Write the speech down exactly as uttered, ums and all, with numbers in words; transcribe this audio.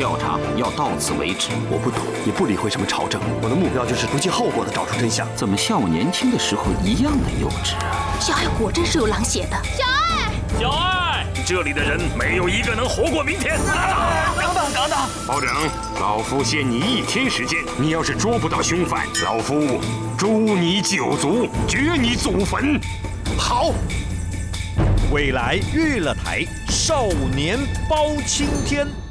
调查要到此为止。 我不懂，也不理会什么朝政，我的目标就是不计后果的找出真相。 怎么像我年轻的时候一样的幼稚啊？ 小爱果真是有狼血的。小爱， 小爱，这里的人没有一个能活过明天。 等等等等， 包拯，老夫限你一天时间，你要是捉不到凶犯，老夫诛你九族，掘你祖坟。 好。 未来娱乐台少年包青天。